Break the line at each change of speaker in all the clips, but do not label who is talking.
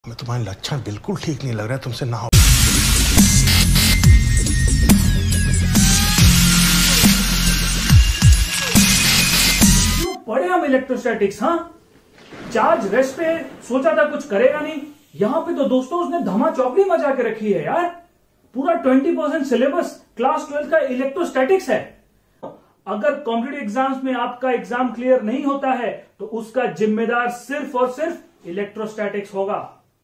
हमें तुम्हारे लक्षण बिल्कुल ठीक नहीं लग रहा है, तुमसे ना हो।
क्यों पढ़े हम इलेक्ट्रोस्टैटिक्स? हाँ, चार्ज रेस्ट पे सोचा था कुछ करेगा नहीं, यहाँ पे तो दोस्तों उसने धमा चौकड़ी मचा के रखी है यार। पूरा 20% सिलेबस क्लास 12 का इलेक्ट्रोस्टैटिक्स है। अगर कॉम्पिटिटिव एग्जाम्स में आपका एग्जाम क्लियर नहीं होता है तो उसका जिम्मेदार सिर्फ और सिर्फ इलेक्ट्रोस्टैटिक्स होगा।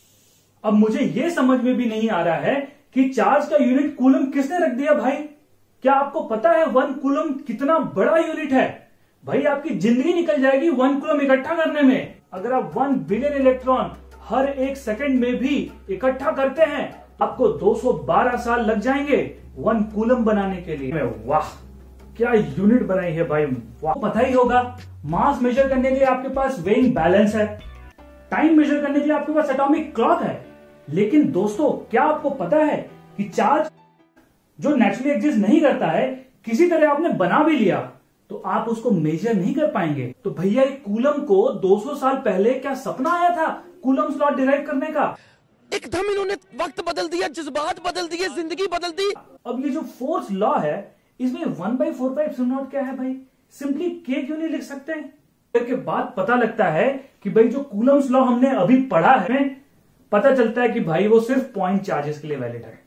अब मुझे यह समझ में भी नहीं आ रहा है कि चार्ज का यूनिट कूलम किसने रख दिया भाई। क्या आपको पता है 1 कूलम कितना बड़ा यूनिट है? भाई आपकी जिंदगी निकल जाएगी 1 कूलम इकट्ठा करने में। अगर आप 1 बिलियन इलेक्ट्रॉन हर एक सेकंड में भी इकट्ठा करते हैं, आपको 212 साल लग जाएंगे 1 कूलम बनाने के लिए। वाह, क्या यूनिट बनाई है भाई, वाह। पता ही होगा, मास मेजर करने के लिए आपके पास वेइंग बैलेंस है, टाइम मेजर करने के लिए आपके पास एटॉमिक क्लॉक है। लेकिन दोस्तों, क्या आपको पता है कि चार्ज जो नेचुरली एग्जिस्ट नहीं करता है, किसी तरह आपने बना भी लिया तो आप उसको मेजर नहीं कर पाएंगे। तो भैया एक कूलम को 200 साल पहले क्या सपना आया था कूलम्स लॉ डिराइव करने का?
एकदम इन्होंने वक्त बदल दिया, जज्बात बदल दिए, जिंदगी बदल दी।
अब ये जो फोर्स लॉ है, इसमें 1/4πε0 क्या है भाई? सिंपली के क्यों नहीं लिख सकते? के बाद पता लगता है कि भाई जो कूलम्स लॉ हमने अभी पढ़ा है, पता चलता है कि भाई वो सिर्फ पॉइंट चार्जेस के लिए वैलिड है।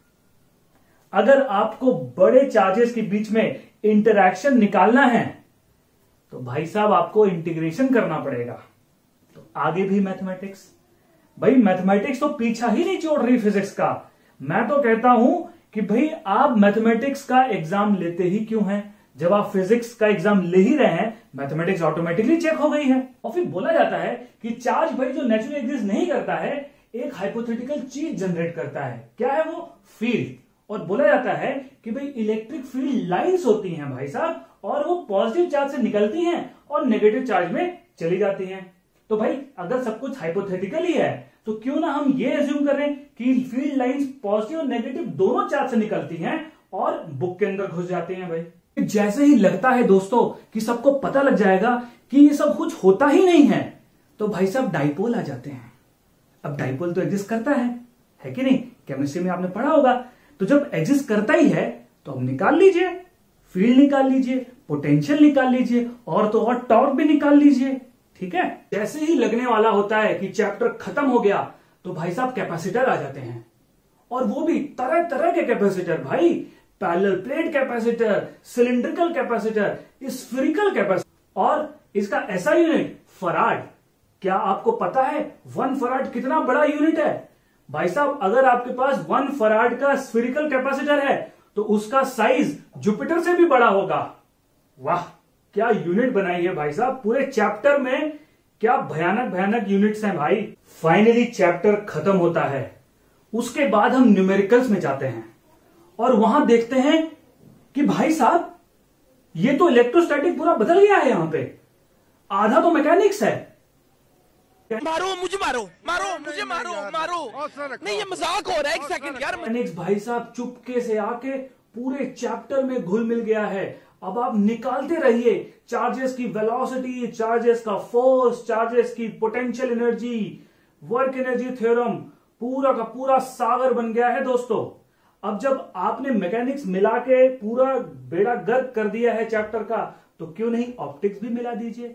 अगर आपको बड़े चार्जेस के बीच में इंटरैक्शन निकालना है तो भाई साहब आपको इंटीग्रेशन करना पड़ेगा। तो आगे भी मैथमेटिक्स। भाई मैथमेटिक्स तो पीछा ही नहीं छोड़ रही फिजिक्स का। मैं तो कहता हूं कि भाई आप मैथमेटिक्स का एग्जाम लेते ही क्यों हैं? जब आप फिजिक्स का एग्जाम ले ही रहे हैं, मैथमेटिक्स ऑटोमेटिकली चेक हो गई है। और फिर बोला जाता है कि चार्ज भाई जो नेचुरली एग्जिस्ट नहीं करता है, एक हाइपोथेटिकल चीज जनरेट करता है। क्या है वो? फील्ड। और बोला जाता है कि भाई इलेक्ट्रिक फील्ड लाइंस होती हैं भाई साहब, और वो पॉजिटिव चार्ज से निकलती हैं और नेगेटिव चार्ज में चली जाती हैं। तो भाई अगर सब कुछ हाइपोथेटिकल ही है तो क्यों ना हम ये एज्यूम करें कि फील्ड लाइंस पॉजिटिव और नेगेटिव दोनों चार्ज से निकलती हैं और बुक के अंदर घुस जाती हैं। भाई जैसे ही लगता है दोस्तों कि सबको पता लग जाएगा कि ये सब कुछ होता ही नहीं है, तो भाई साहब डाइपोल आ जाते हैं। अब डाइपोल तो एग्जिस्ट करता है कि नहीं? केमिस्ट्री में आपने पढ़ा होगा। तो जब एग्जिस्ट करता ही है तो अब निकाल लीजिए, फील्ड निकाल लीजिए, पोटेंशियल निकाल लीजिए, और तो और टॉर्क भी निकाल लीजिए। ठीक है, जैसे ही लगने वाला होता है कि चैप्टर खत्म हो गया तो भाई साहब कैपेसिटर आ जाते हैं, और वो भी तरह तरह के कैपेसिटर भाई। Parallel plate capacitor, cylindrical capacitor, spherical capacitor, और इसका ऐसा यूनिट फराड। क्या आपको पता है 1 फराड कितना बड़ा यूनिट है? भाई साहब अगर आपके पास 1 फराड का स्फेरिकल कैपेसिटर है तो उसका साइज जुपिटर से भी बड़ा होगा। वाह, क्या यूनिट बनाई है भाई साहब। पूरे चैप्टर में क्या भयानक भयानक यूनिट्स हैं भाई। फाइनली चैप्टर खत्म होता है। उसके बाद हम न्यूमेरिकल्स में जाते हैं और वहां देखते हैं कि भाई साहब ये तो इलेक्ट्रोस्टैटिक पूरा बदल गया है। यहां पे आधा तो मैकेनिक्स है।
मारो मुझे, मारो मारो मुझे, मारो मारो। नहीं, ये मजाक हो रहा है। एक सेकंड यार।
मैकेनिक्स भाई साहब चुपके से आके पूरे चैप्टर में घुल मिल गया है। अब आप निकालते रहिए चार्जेस की वेलोसिटी, चार्जेस का फोर्स, चार्जेस की potential energy, work energy theorem, पूरा का पूरा सागर बन गया है दोस्तों। अब जब आपने मैकेनिक्स मिला के पूरा बेड़ा गर्क कर दिया है चैप्टर का, तो क्यों नहीं ऑप्टिक्स भी मिला दीजिए।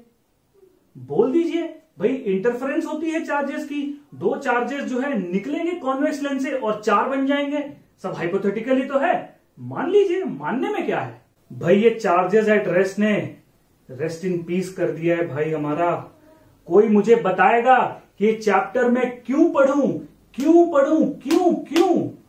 बोल दीजिए भाई इंटरफेरेंस होती है चार्जेस की। 2 चार्जेस जो है निकलेंगे कॉन्वेक्स लेंस से और 4 बन जाएंगे। सब हाइपोथेटिकल ही तो है, मान लीजिए, मानने में क्या है। भाई ये चार्जेस एट रेस्ट ने रेस्ट इन पीस कर दिया है भाई हमारा। कोई मुझे बताएगा कि चैप्टर में क्यों पढ़ूं, क्यों पढ़ूं, क्यों क्यों?